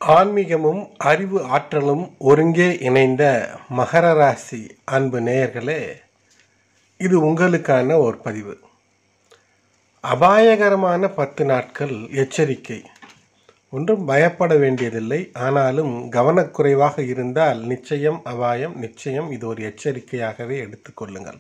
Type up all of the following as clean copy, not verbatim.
ஆன்மீகமும் அறிவு ஆற்றலும் ஒருங்கே இணைந்த மகர ராசி அன்பு நேயர்களே, இது உங்களுக்கான ஒரு பதிவு. அபாயகரமான 10 நாட்கள் எச்சரிக்கை. ஒன்றும் பயப்பட வேண்டியதில்லை. ஆனாலும் கவனக்குறைவாக இருந்தால் நிச்சயம் அபாயம், நிச்சயம். இது ஒரு எச்சரிக்கையாகவே எடுத்துக்கொள்ளுங்கள்.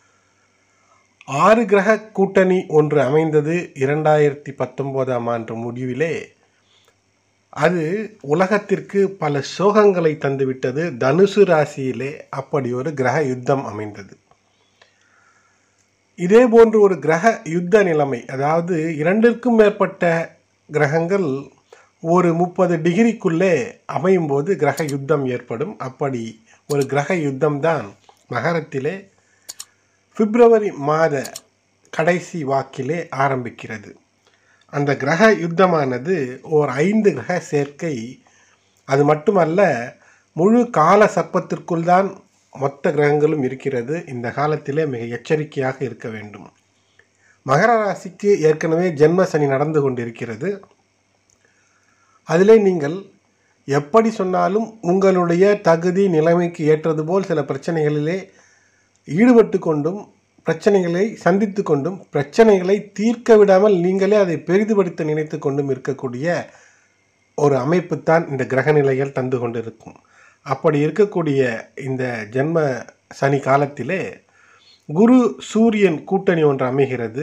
6 கிரக கூட்டணி ஒன்று அமைந்தது 2019ஆம் ஆண்டு முடிவிலே. அது உலகத்திற்கு பல சோகங்களை தந்துவிட்டது. தனுசு ராசியிலே அப்படி ஒரு கிரக யுத்தம் அமைந்தது. இதே போன்று ஒரு கிரக யுத்த நிலைமை, அதாவது 2க்கும் மேற்பட்ட கிரகங்கள் ஒரு 30 டிகிரிக்குள்ளே அமையும் போது கிரக யுத்தம் ஏற்படும். அப்படி ஒரு கிரக யுத்தம் தான் மகரத்திலே பிப்ரவரி மாத கடைசி வாக்கிலே ஆரம்பிக்கிறது. அந்த கிரக யுத்தமானது ஓர் 5 கிரக சேர்க்கை. அது மட்டுமல்ல, முழு கால சர்ப்பத்திற்குள் தான் மொத்த கிரகங்களும் இருக்கிறது. இந்த காலத்திலே மிக எச்சரிக்கையாக இருக்க வேண்டும். மகர ராசிக்கு ஏற்கனவே ஜென்ம சனி நடந்து கொண்டிருக்கிறது. அதிலே நீங்கள் எப்படி சொன்னாலும் உங்களுடைய தகுதி நிலைமைக்கு ஏற்றது போல் சில பிரச்சனைகளிலே ஈடுபட்டு கொண்டும் பிரச்சனைகளை சந்தித்து கொண்டும் பிரச்சனைகளை தீர்க்க விடாமல் நீங்களே அதை பெரிதுபடுத்த நினைத்து கொண்டும் இருக்கக்கூடிய ஒரு அமைப்பு தான் இந்த கிரக நிலைகள் தந்து கொண்டிருக்கும். அப்படி இருக்கக்கூடிய இந்த ஜென்ம சனி காலத்திலே குரு சூரியன் கூட்டணி ஒன்று அமைகிறது.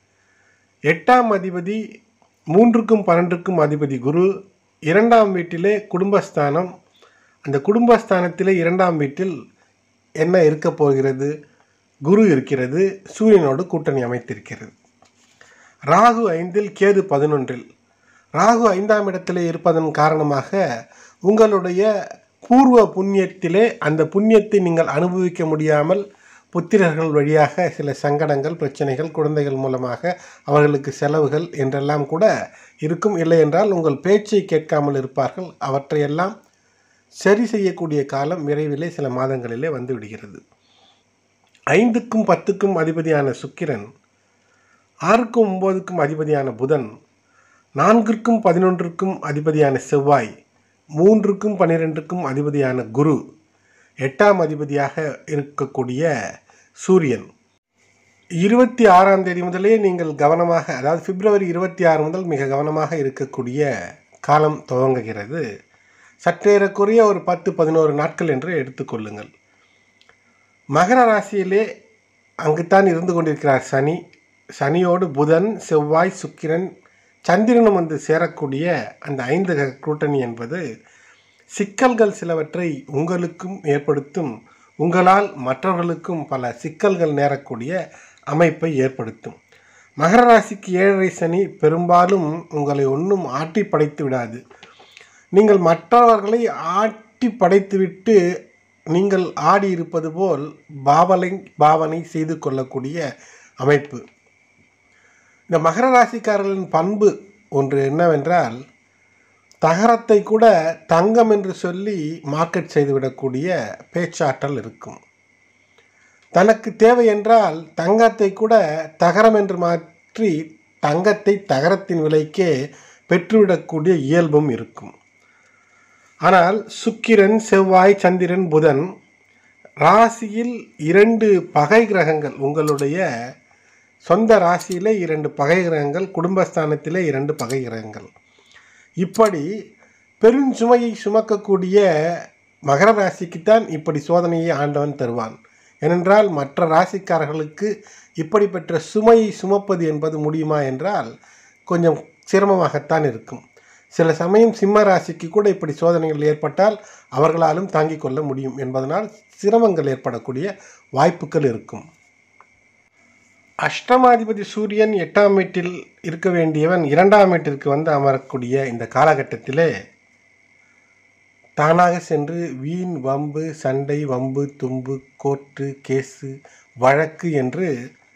8ஆம் அதிபதி 3க்கும் 12க்கும் அதிபதி குரு. 2ஆம் வீட்டிலே குடும்பஸ்தானம். அந்த குடும்பஸ்தானத்திலே 2ஆம் வீட்டில் என்ன இருக்க போகிறது? குரு இருக்கிறது. சூரியனோடு கூட்டணி அமைத்திருக்கிறது. ராகு 5ல், கேது 11ல். ராகு 5ஆம் இடத்திலே இருப்பதன் காரணமாக உங்களுடைய பூர்வ புண்ணியத்திலே அந்த புண்ணியத்தை நீங்கள் அனுபவிக்க முடியாமல் புத்திரர்கள் வழியாக சில சங்கடங்கள், பிரச்சனைகள், குழந்தைகள் மூலமாக அவர்களுக்கு செலவுகள் என்றெல்லாம் கூட இருக்கும். இல்லை என்றால் உங்கள் பேச்சை கேட்காமல் இருப்பார்கள். அவற்றையெல்லாம் சரி செய்யக்கூடிய காலம் விரைவிலே சில மாதங்களிலே வந்து விடுகிறது. 5க்கும் 10க்கும் அதிபதியான சுக்கிரன், 6க்கும் 9க்கும் அதிபதியான புதன், 4க்கும் 11க்கும் அதிபதியான செவ்வாய், 3க்கும் 12க்கும் அதிபதியான குரு, 8ஆம் அதிபதியாக இருக்கக்கூடிய சூரியன். 26ஆம் தேதி முதலே நீங்கள் கவனமாக, அதாவது பிப்ரவரி 26 முதல் மிக கவனமாக இருக்கக்கூடிய காலம் துவங்குகிறது. சற்றேறக்குறைய ஒரு 10-11 நாட்கள் என்று எடுத்துக்கொள்ளுங்கள். மகர ராசியிலே அங்குத்தான் இருந்து கொண்டிருக்கிறார் சனி. சனியோடு புதன், செவ்வாய், சுக்கிரன், சந்திரனும் வந்து சேரக்கூடிய அந்த 5 கிரக கூட்டணி என்பது சிக்கல்கள் சிலவற்றை உங்களுக்கும் ஏற்படுத்தும். உங்களால் மற்றவர்களுக்கும் பல சிக்கல்கள் நேரக்கூடிய அமைப்பை ஏற்படுத்தும். மகர ராசிக்கு 7.5 சனி பெரும்பாலும் உங்களை ஒன்றும் ஆட்டி படைத்து விடாது. நீங்கள் மற்றவர்களை ஆட்டி படைத்துவிட்டு நீங்கள் ஆடி இருப்பது போல் பாவனை செய்து கொள்ளக்கூடிய அமைப்பு. இந்த மகர ராசிக்காரர்களின் பண்பு ஒன்று என்னவென்றால், தகரத்தை கூட தங்கம் என்று சொல்லி மார்க்கெட் செய்துவிடக்கூடிய பேச்சாற்றல் இருக்கும். தனக்கு தேவை என்றால் தங்கத்தை கூட தகரம் என்று மாற்றி தங்கத்தை தகரத்தின் விலைக்கே பெற்றுவிடக்கூடிய இயல்பும் இருக்கும். ஆனால் சுக்கிரன், செவ்வாய், சந்திரன், புதன் ராசியில் 2 பகை கிரகங்கள், உங்களுடைய சொந்த ராசியிலே 2 பகை கிரகங்கள், குடும்பஸ்தானத்திலே 2 பகை கிரகங்கள். இப்படி பெருஞ்சுமையை சுமக்கக்கூடிய மகர ராசிக்குத்தான் இப்படி சோதனையை ஆண்டவன் தருவான். ஏனென்றால் மற்ற ராசிக்காரர்களுக்கு இப்படிப்பட்ட சுமையை சுமப்பது என்பது முடியுமா என்றால் கொஞ்சம் சிரமமாகத்தான் இருக்கும். சில சமயம் சிம்ம ராசிக்கு கூட இப்படி சோதனைகள் ஏற்பட்டால் அவர்களாலும் தாங்கிக் கொள்ள முடியும் என்பதனால் சிரமங்கள் ஏற்படக்கூடிய வாய்ப்புகள் இருக்கும். அஷ்டமாதிபதி சூரியன் 8ஆம் வீட்டில் இருக்க வேண்டியவன் 2ஆம் வீட்டிற்கு வந்து அமரக்கூடிய இந்த காலகட்டத்திலே தானாக சென்று வீண் வம்பு, சண்டை, வம்பு, தும்பு, கோர்ட்டு, கேஸு, வழக்கு என்று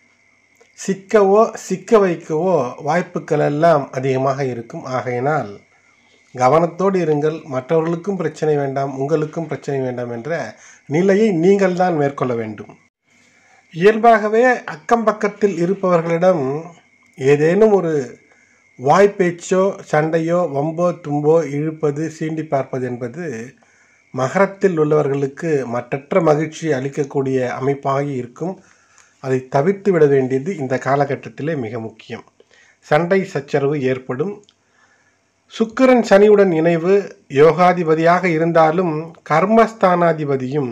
சிக்க வைக்கவோ வாய்ப்புகள் எல்லாம் அதிகமாக இருக்கும். ஆகையினால் கவனத்தோடு இருங்கள். மற்றவர்களுக்கும் பிரச்சனை வேண்டாம், உங்களுக்கும் பிரச்சனை வேண்டாம் என்ற நிலையை நீங்கள் தான் மேற்கொள்ள வேண்டும். இயல்பாகவே அக்கம் பக்கத்தில் இருப்பவர்களிடம் ஏதேனும் ஒரு வாய்ப்பேச்சோ சண்டையோ வம்போ தும்போ இழுப்பது சீண்டி பார்ப்பது என்பது மகரத்தில் உள்ளவர்களுக்கு மற்றற்ற மகிழ்ச்சி அளிக்கக்கூடிய அமைப்பாக இருக்கும். அதை தவிர்த்து விட வேண்டியது இந்த காலகட்டத்திலே மிக முக்கியம். சண்டை சச்சரவு ஏற்படும். சுக்கிரன் சனியுடன் இணைவு யோகாதிபதியாக இருந்தாலும் கர்மஸ்தானாதிபதியும்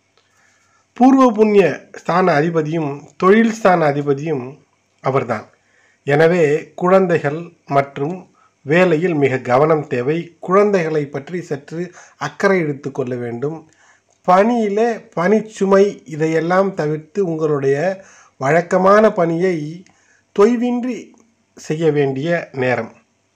பூர்வ புண்ணிய ஸ்தான அதிபதியும் தொழில் ஸ்தான அதிபதியும் அவர்தான். எனவே குழந்தைகள் மற்றும் வேலையில் மிக கவனம் தேவை. குழந்தைகளை பற்றி சற்று அக்கறை எடுத்து கொள்ள வேண்டும். பணியிலே பணிச்சுமை இதையெல்லாம் தவிர்த்து உங்களுடைய வழக்கமான பணியை தொய்வின்றி செய்ய வேண்டிய நேரம்.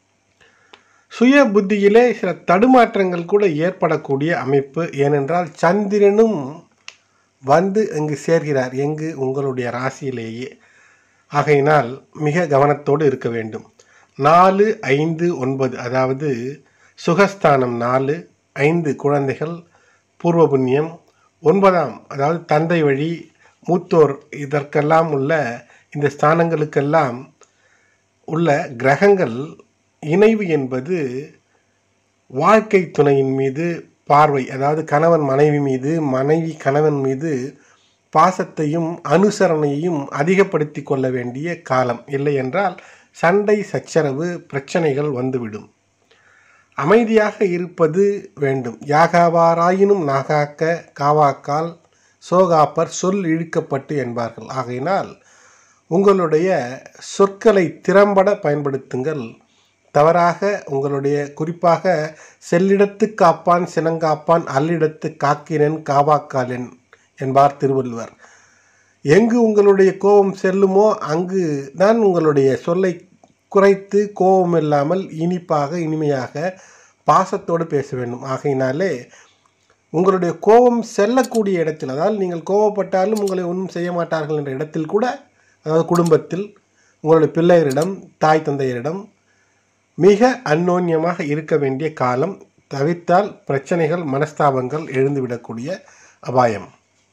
சுய புத்தியிலே சில தடுமாற்றங்கள் கூட ஏற்படக்கூடிய அமைப்பு. ஏனென்றால் சந்திரனும் வந்து அங்கு சேர்கிறார், எங்கு உங்களுடைய ராசியிலேயே. ஆகையினால் மிக கவனத்தோடு இருக்க வேண்டும். 4, 5, 9 அதாவது சுகஸ்தானம் 4, 5 குழந்தைகள் பூர்வ புண்ணியம், 9ஆம் அதாவது தந்தை வழி மூத்தோர், இதற்கெல்லாம் உள்ள இந்த ஸ்தானங்களுக்கெல்லாம் உள்ள கிரகங்கள் இணைவு என்பது வாழ்க்கை துணையின் மீது பார்வை, அதாவது கணவன் மனைவி மீது, மனைவி கணவன் மீது பாசத்தையும் அனுசரணையையும் அதிகப்படுத்தி கொள்ள வேண்டிய காலம். இல்லை என்றால் சண்டை சச்சரவு பிரச்சனைகள் வந்துவிடும். அமைதியாக இருப்பது வேண்டும். யாகாவாராயினும் நாகாக்க காவாக்கால் சோகாப்பர் சொல் இழுக்கப்பட்டு என்பார்கள். ஆகையினால் உங்களுடைய சொற்களை திறம்பட பயன்படுத்துங்கள். தவறாக உங்களுடைய குறிப்பாக செல்லிடத்து காப்பான் சினங்காப்பான் அல்லிடத்து காக்கினன் காவாக்காலன் என்பார் திருவள்ளுவர். எங்கு உங்களுடைய கோபம் செல்லுமோ அங்கு தான் உங்களுடைய சொல்லை குறைத்து கோபம் இல்லாமல் இனிப்பாக இனிமையாக பாசத்தோடு பேச வேண்டும். ஆகையினாலே உங்களுடைய கோபம் செல்லக்கூடிய இடத்தில், அதாவது நீங்கள் கோபப்பட்டாலும் உங்களை ஒன்றும் செய்ய மாட்டார்கள் என்ற இடத்தில் கூட, அதாவது குடும்பத்தில் உங்களுடைய பிள்ளைகளிடம் தாய் தந்தையரிடம் மிக அந்யோன்யமாக இருக்க வேண்டிய காலம். தவிர்த்தால் பிரச்சனைகள் மனஸ்தாபங்கள் எழுந்துவிடக்கூடிய அபாயம்.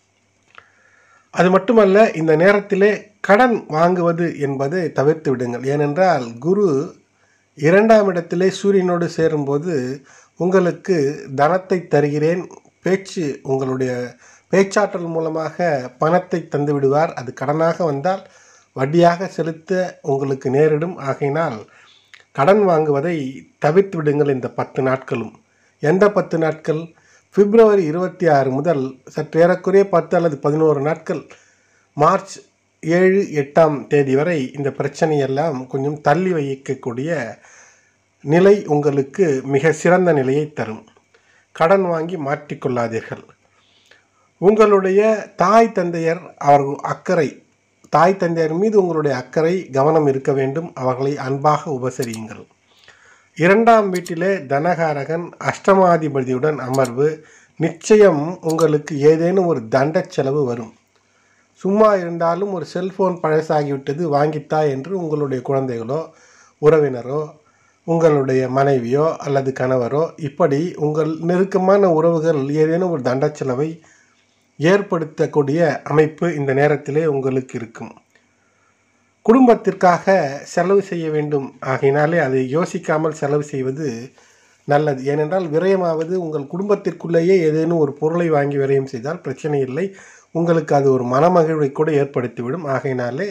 அது மட்டுமல்ல, இந்த நேரத்திலே கடன் வாங்குவது என்பதை தவிர்த்து விடுங்கள். ஏனென்றால் குரு 2ஆம் இடத்திலே சூரியனோடு சேரும்போது உங்களுக்கு தனத்தை தருகிறேன், உங்களுடைய பேச்சாற்றல் மூலமாக பணத்தை தந்து விடுவார். அது கடனாக வந்தால் வட்டியாக செலுத்த உங்களுக்கு நேரிடும். ஆகையினால் கடன் வாங்குவதை தவிர்த்து விடுங்கள் இந்த 10 நாட்களும். எந்த 10 நாட்கள்? பிப்ரவரி 26 முதல் சற்று ஏறக்குறைய 10 அல்லது 11 நாட்கள், மார்ச் 7, 8ஆம் தேதி வரை இந்த பிரச்சனையெல்லாம் கொஞ்சம் தள்ளி வைக்கக்கூடிய நிலை உங்களுக்கு மிக சிறந்த நிலையை தரும். கடன் வாங்கி மாற்றிக்கொள்ளாதீர்கள். உங்களுடைய தாய் தந்தையர் அவர்கள் அக்கறை, தாய் தந்தையர் மீது உங்களுடைய அக்கறை கவனம் இருக்க வேண்டும். அவர்களை அன்பாக உபசரியுங்கள். 2ஆம் வீட்டிலே தனகாரகன் அஷ்டமாதிபதியுடன் அமர்வு. நிச்சயம் உங்களுக்கு ஏதேனும் ஒரு தண்ட செலவு வரும். சும்மா இருந்தாலும் ஒரு செல்போன் பழசாகிவிட்டது வாங்கித்தா என்று உங்களுடைய குழந்தைகளோ உறவினரோ உங்களுடைய மனைவியோ அல்லது கணவரோ இப்படி உங்கள் நெருக்கமான உறவுகள் ஏதேனும் ஒரு தண்ட செலவை ஏற்படுத்தக்கூடிய அமைப்பு இந்த நேரத்திலே உங்களுக்கு இருக்கும். குடும்பத்திற்காக செலவு செய்ய வேண்டும். ஆகையினாலே அதை யோசிக்காமல் செலவு செய்வது நல்லது. ஏனென்றால் விரயமாவது உங்கள் குடும்பத்திற்குள்ளேயே ஏதேனும் ஒரு பொருளை வாங்கி விரயம் செய்தால் பிரச்சனை இல்லை. உங்களுக்கு அது ஒரு மனமகிழ்வை கூட ஏற்படுத்திவிடும். ஆகையினாலே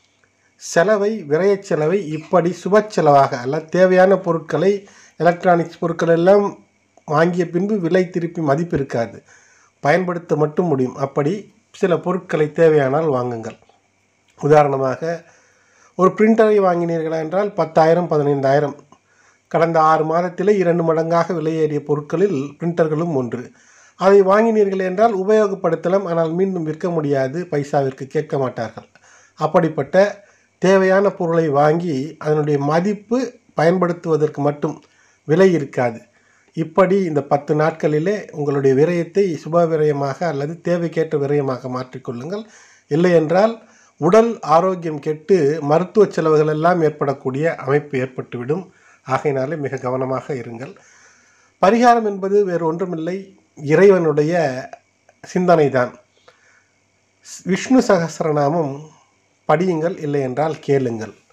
விரய செலவை இப்படி சுப செலவாக அல்ல, தேவையான பொருட்களை எலக்ட்ரானிக்ஸ் பொருட்கள் எல்லாம் வாங்கிய பின்பு விலை திருப்பி மதிப்பு இருக்காது, பயன்படுத்த மட்டும் முடியும். அப்படி சில பொருட்களை தேவையானால் வாங்குங்கள். உதாரணமாக ஒரு பிரிண்டரை வாங்கினீர்களா என்றால் 10,000 15,000. கடந்த 6 மாதத்திலே 2 மடங்காக விலையேறிய பொருட்களில் பிரிண்டர்களும் ஒன்று. அதை வாங்கினீர்கள் என்றால் உபயோகப்படுத்தலாம், ஆனால் மீண்டும் விற்க முடியாது, பைசாவிற்கு கேட்க மாட்டார்கள். அப்படிப்பட்ட தேவையான பொருளை வாங்கி அதனுடைய மதிப்பு பயன்படுத்துவதற்கு மட்டும், விலை இருக்காது. இப்படி இந்த 10 நாட்களிலே உங்களுடைய விரயத்தை சுப விரயமாக அல்லது தேவைக்கேற்ற விரயமாக மாற்றிக்கொள்ளுங்கள். இல்லை என்றால் உடல் ஆரோக்கியம் கெட்டு மருத்துவ செலவுகள் எல்லாம் ஏற்படக்கூடிய அமைப்பு ஏற்பட்டுவிடும். ஆகையினாலே மிக கவனமாக இருங்கள். பரிகாரம் என்பது வேறு ஒன்றுமில்லை, இறைவனுடைய சிந்தனை தான். விஷ்ணு சகஸ்ரநாமம் படியுங்கள், இல்லை என்றால் கேளுங்கள்.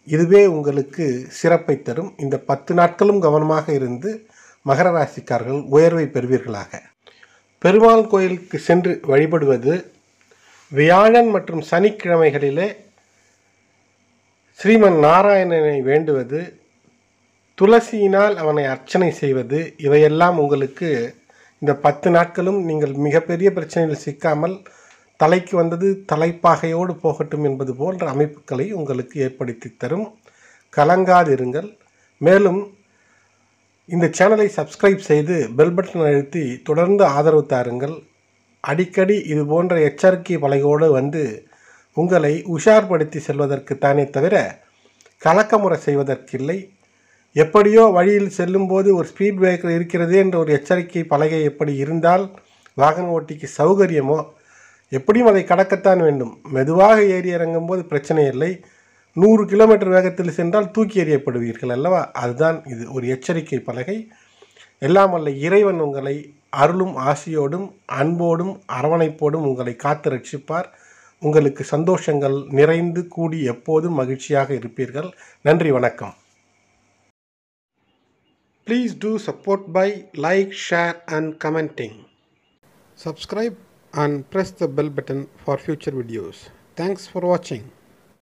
இதுவே உங்களுக்கு சிறப்பை தரும். இந்த 10 நாட்களும் கவனமாக இருந்து மகர ராசிக்காரர்கள் உயர்வை பெறுவீர்களாக. பெருமாள் கோயிலுக்கு சென்று வழிபடுவது, வியாழன் மற்றும் சனிக்கிழமைகளிலே ஸ்ரீமன் நாராயணனை வேண்டுவது, துளசியினால் அவனை அர்ச்சனை செய்வது, இவையெல்லாம் உங்களுக்கு இந்த 10 நாட்களும் நீங்கள் மிகப்பெரிய பிரச்சனையில் சிக்காமல் தலைக்கு வந்தது தலைப்பாகையோடு போகட்டும் என்பது போன்ற அமைப்புகளை உங்களுக்கு ஏற்படுத்தி தரும். கலங்காதிருங்கள். மேலும் இந்த சேனலை சப்ஸ்கிரைப் செய்து பெல் பட்டன் அழுத்தி தொடர்ந்து ஆதரவு தாருங்கள். அடிக்கடி இது போன்ற எச்சரிக்கை பலகையோடு வந்து உங்களை உஷார்படுத்தி செல்வதற்கு தானே தவிர கலக்கமுறை செய்வதற்கில்லை. எப்படியோ வழியில் செல்லும்போது ஒரு ஸ்பீட் பிரேக்கர் இருக்கிறது என்ற ஒரு எச்சரிக்கை பலகை எப்படி இருந்தால் வாகன ஓட்டிக்கு சௌகரியமோ, எப்படியும் அதை கடக்கத்தான் வேண்டும். மெதுவாக ஏறி இறங்கும்போது பிரச்சனை இல்லை. 100 கிலோமீட்டர் வேகத்தில் சென்றால் தூக்கி எறியப்படுவீர்கள் அல்லவா? அதுதான் இது, ஒரு எச்சரிக்கை பலகை. எல்லாம் வல்ல இறைவன் உங்களை அருளும் ஆசியோடும் அன்போடும் அரவணைப்போடும் உங்களை காத்து ரட்சிப்பார். உங்களுக்கு சந்தோஷங்கள் நிறைந்து கூடி எப்போதும் மகிழ்ச்சியாக இருப்பீர்கள். நன்றி, வணக்கம். Please do support by like, share and commenting. Subscribe and press the bell button for future videos. Thanks for watching.